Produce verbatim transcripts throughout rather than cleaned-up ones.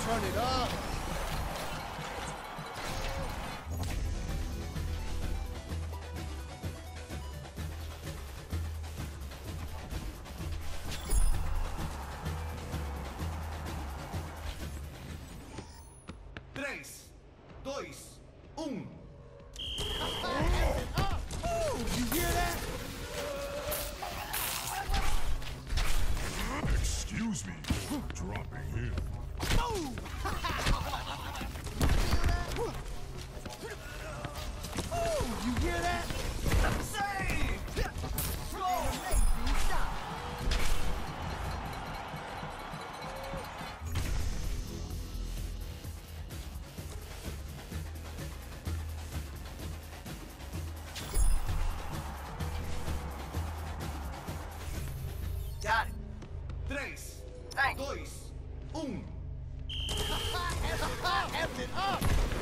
Turn it up. Tres, dois, um. Oh, you hear that? Excuse me, dropping in. Oh! Oh, you hear that? Save! Got it. Três, Thanks. dois, um. F it up!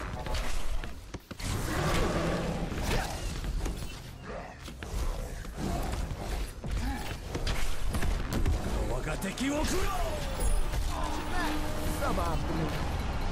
Suboptimal.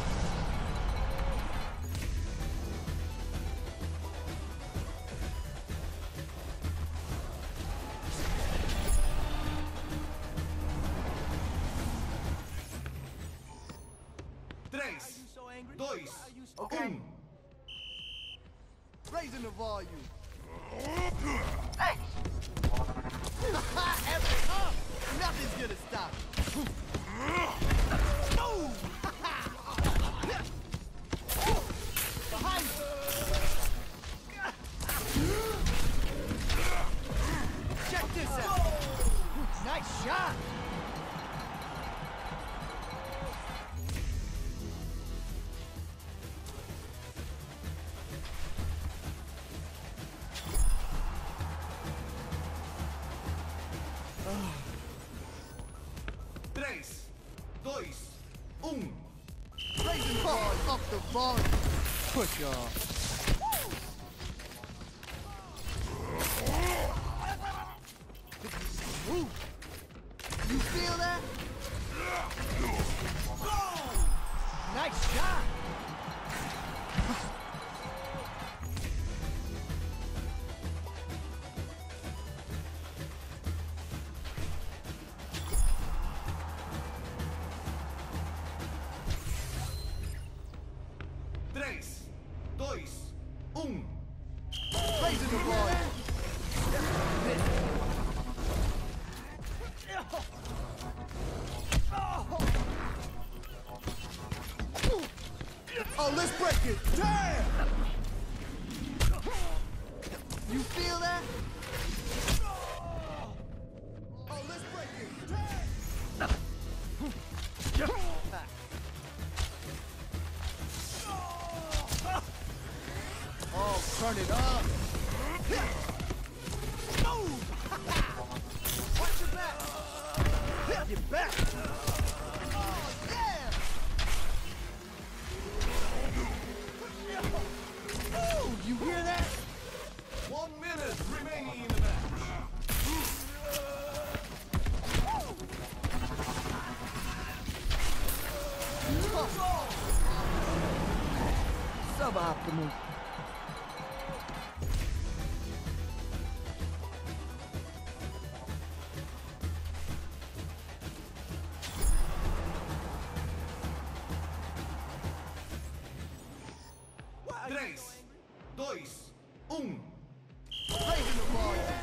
Três, So angry? dois, Okay. um. Raising the volume. Thanks. F it up! Nothing's gonna stop it. Oh! Behind you! Check this out! Nice shot! Três, dois, um. Raising the volume. Up the volume. Push off. Ooh. You feel that? Nice shot! Três, dois, um. Raising the volume. Oh, let's break it. Damn! You feel that? Oh, let's break it. Damn! Oh, turn it up. Watch your back. Get back. Oh, yeah. Oh, you hear that? One minute remaining in the match. Suboptimal. Três, dois, um. Raising the volume.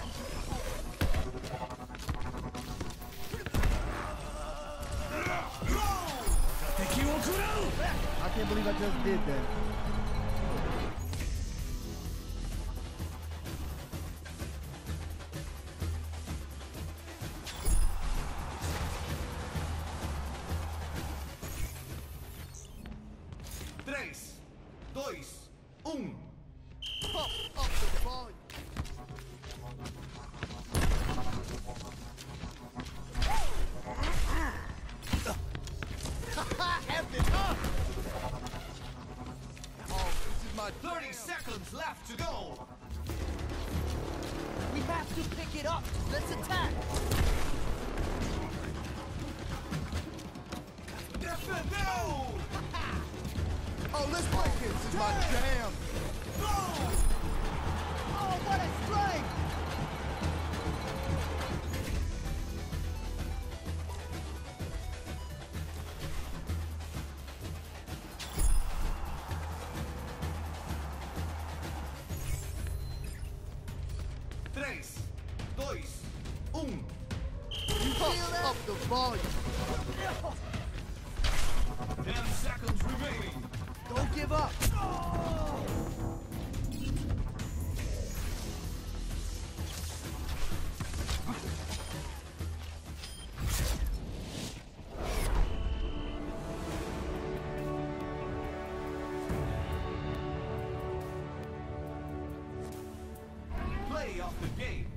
I can't believe I just did that. Três, dois, um. Pump up the volume. F it up! Oh, this is my Thirty seconds left to go. We have to pick it up. Let's attack. Defendeu! Oh, this break-ins is my jam. Oh, what a strike! Tres, dois, um. Pump up the volume. Ten seconds remaining. Don't give up. Play of the game.